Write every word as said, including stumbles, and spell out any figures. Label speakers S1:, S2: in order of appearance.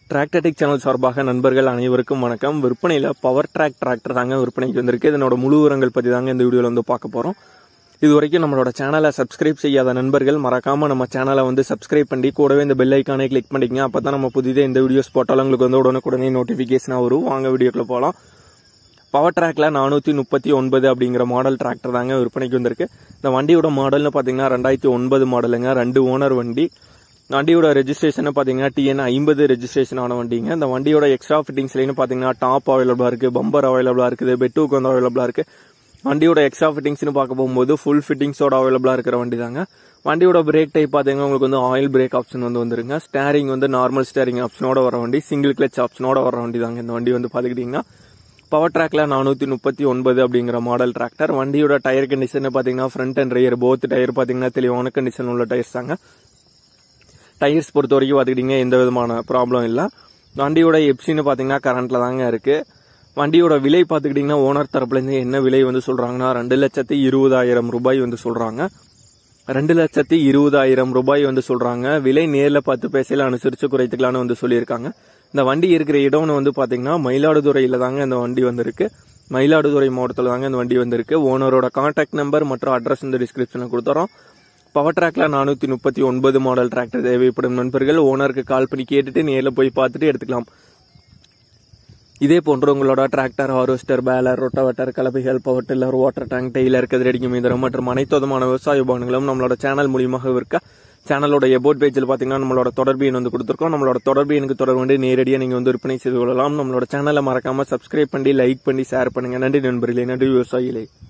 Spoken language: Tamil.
S1: டிராக்டர்டெக் சேனல் சார்பாக நண்பர்கள் அனைவருக்கும் வணக்கம். விற்பனையில் பவர் ட்ராக் டிராக்டர் தாங்க விற்பனைக்கு வந்திருக்கு. இதனோட முழு விவரங்கள் பற்றி தாங்க இந்த வீடியோவில் வந்து பார்க்க போகிறோம். இது வரைக்கும் நம்மளோட சேனலை சப்ஸ்கிரைப் செய்யாத நண்பர்கள் மறக்காமல் நம்ம சேனலை வந்து சப்ஸ்கிரைப் பண்ணி கூடவே இந்த பெல் ஐக்கானே கிளிக் பண்ணிக்கங்க. அப்போ தான் நம்ம புதிதே இந்த வீடியோஸ் போட்டாலும் உங்களுக்கு வந்து உடனுக்குடனே நோட்டிஃபிகேஷனாக வரும். வாங்க வீடியோக்குள்ள போகலாம். பவர் ட்ராக்ல நானூற்றி முப்பத்தி ஒன்பது அப்படிங்கிற மாடல் டிராக்டர் தாங்க விற்பனைக்கு வந்திருக்கு. இந்த வண்டியோட மாடல்னு பார்த்தீங்கன்னா ரெண்டாயிரத்தி ஒன்பது மாடலுங்க. ரெண்டு ஓனர் வண்டி. வண்டியோட ரெஜிஸ்ட்ரேஷன் பார்த்தீங்கன்னா டிஎன் ஐம்பது ரெஜிஸ்ட்ரேஷன் ஆன வண்டிங்க. இந்த வண்டியோட எக்ஸ்ட்ரா ஃபிட்டிங்ஸ்லேன்னு பார்த்தீங்கன்னா டாப் அவைலபிளாக இருக்குது, பம்பர் அவைலபிளாக இருக்குது, பெட்டுக்கு வந்து அவைலபிளாக இருக்குது. வண்டியோட எக்ஸ்ட்ரா ஃபிட்டிங்ஸ்னு பார்க்க போகும்போது ஃபுல் ஃபிட்டிங்ஸோட அவைலபிளாக இருக்கிற வண்டி தாங்க. வண்டியோட பிரேக் டைப் பார்த்தீங்கன்னா உங்களுக்கு வந்து ஆயில் பிரேக் ஆப்ஷன் வந்து வந்துருங்க. ஸ்டேரிங் வந்து நார்மல் ஸ்டேரிங் ஆப்ஷனோட வர வண்டி, சிங்கிள் கிளச் ஆப்ஷனோட வர வண்டி தாங்க இந்த வண்டி வந்து பார்த்துக்கிட்டிங்கன்னா. பவர் ட்ராக்ல நானூற்றி முப்பத்தி ஒன்பது அப்படிங்கிற மாடல் டிராக்டர். வண்டியோட டயர் கண்டிஷன் பார்த்தீங்கன்னா front and rear both tyre பார்த்தீங்கன்னா தெளிவான கண்டிஷன் உள்ள டயர்ஸ் தாங்க. டயர்ஸ் பொறுத்த வரைக்கும் பார்த்துக்கிட்டிங்க எந்த விதமான ப்ராப்ளம் இல்லை. வண்டியோட எப்சின்னு பார்த்தீங்கன்னா கரண்ட்டில் தாங்க இருக்குது. வண்டியோட விலை பார்த்துக்கிட்டிங்கன்னா ஓனர் தரப்புலேருந்து என்ன விலை வந்து சொல்கிறாங்கன்னா ரெண்டு லட்சத்தி இருபதாயிரம் ரூபாய் வந்து சொல்கிறாங்க. ரெண்டு லட்சத்தி இருபதாயிரம் ரூபாய் வந்து சொல்கிறாங்க. விலை நேரில் பார்த்து பேசல அனுசரித்து குறைத்துக்கலான்னு வந்து சொல்லியிருக்காங்க. இந்த வண்டி இருக்கிற இடம்னு வந்து பார்த்தீங்கன்னா மயிலாடுதுறையில் தாங்க இந்த வண்டி வந்திருக்கு. மயிலாடுதுறை மாவட்டத்தில் தாங்க இந்த வண்டி வந்திருக்கு. ஓனரோட கான்டாக்ட் நம்பர் மற்றும் அட்ரஸ் இந்த டிஸ்கிரிப்ஷனில் கொடுத்துறோம். பவர் ட்ராக்ல நானூற்றி முப்பத்தி ஒன்பது மாடல் டிராக்டர் தேவைப்படும் நண்பர்கள் ஓனருக்கு கால் பண்ணி கேட்டுட்டு நேரில் போய் பார்த்துட்டு எடுத்துக்கலாம். இதே போன்று உங்களோட டிராக்டர், ஹார்வெஸ்டர், பேலர், ரொட்டவேட்டர், கலப்பைகள், power tiller, water tank, trailer, கதிரடிக்கும் இயந்திரம் மற்றும் அனைத்து விதமான விவசாய உபகரணங்களும் நம்மளோட சேனல் மூலியமாக இருக்க சேனலோட எபோட் பேஜில் பார்த்தீங்கன்னா நம்மளோட தொடர்பு எண் வந்து கொடுத்துருக்கோம். நம்மளோட தொடர்பு எனக்கு தொடர்பு வந்து நேரடியாக நீங்கள் வந்து விற்பனை செய்து கொள்ளலாம். நம்மளோட சேனலை மறக்காம சப்ஸ்கிரைப் பண்ணி லைக் பண்ணி ஷேர் பண்ணுங்க. நன்றி நண்பர்களே, நன்றி விவசாயிகளே.